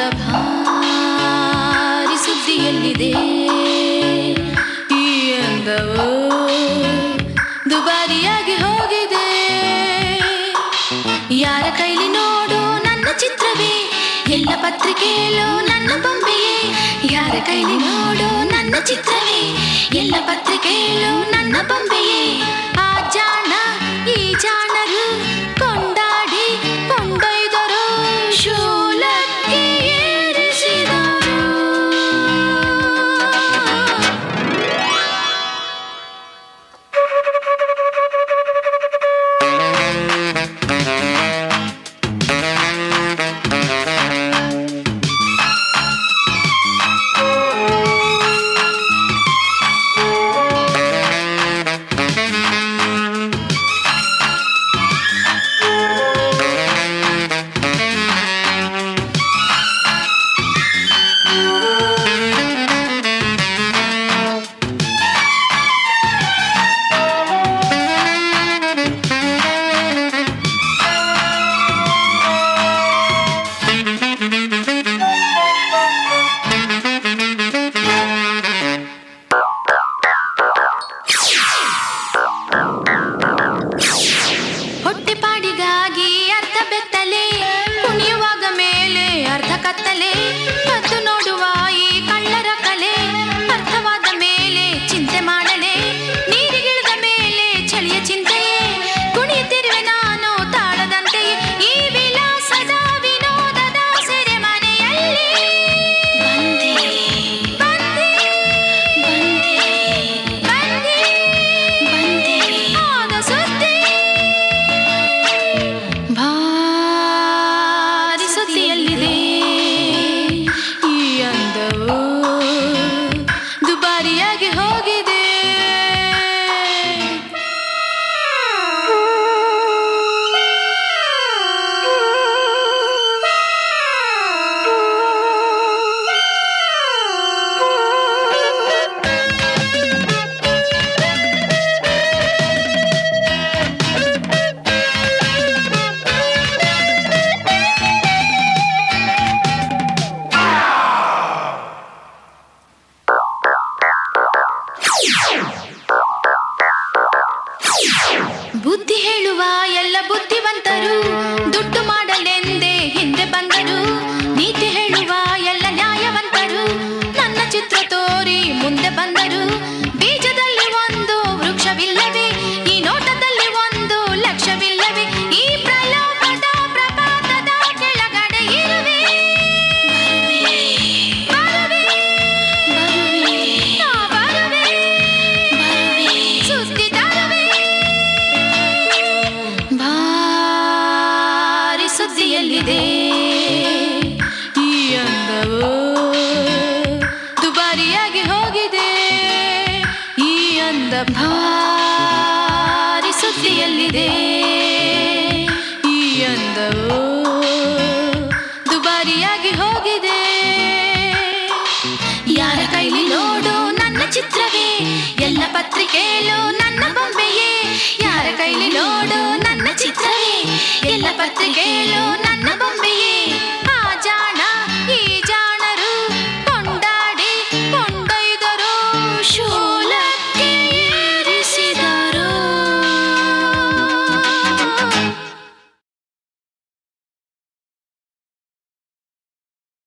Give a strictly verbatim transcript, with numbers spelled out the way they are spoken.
ಭಾರಿ ಸುದ್ದಿಯಲ್ಲಿದೆ. ಈ ಅಂದವು ದುಬಾರಿಯಾಗಿ ಹೋಗಿದೆ. ಯಾರ ಕೈಲಿ ನೋಡು ನನ್ನ ಚಿತ್ರವೇ, ಎಲ್ಲ ಪತ್ರಿಕೆಯಲ್ಲೂ ನನ್ನ ಬೊಂಬೆಯೇ. ಯಾರ ಕೈಲಿ ನೋಡು ನನ್ನ ಚಿತ್ರವೇ, ಎಲ್ಲ ಪತ್ರಿಕೆಯಲ್ಲೂ ನನ್ನ ಬೊಂಬೆಯೇ. ಆ ಜಾಣ ಈ ಜಾಣರು ಕೊಂಡಾಡಿ ಕೊಂಡೊಯ್ದರು, ಶೂಲಕ್ಕೆ ಏರಿಸಿದರು. ಭಾರಿ ಸುದ್ದಿಯಲ್ಲಿದೆ ಈ ಅಂದವು ದುಬಾರಿಯಾಗಿ ಹೋಗಿದೆ. ಯಾರ ಕೈಲಿ ನೋಡು ನನ್ನ ಚಿತ್ರವೇ, ಎಲ್ಲ ಪತ್ರಿಕೆಯಲ್ಲೂ ನನ್ನ ಬೊಂಬೆಯೇ. ಯಾರ ಕೈಲಿ ನೋಡು ನನ್ನ ಚಿತ್ರವೇ, ಎಲ್ಲ ಪತ್ರಿಕೆಯಲ್ಲೂ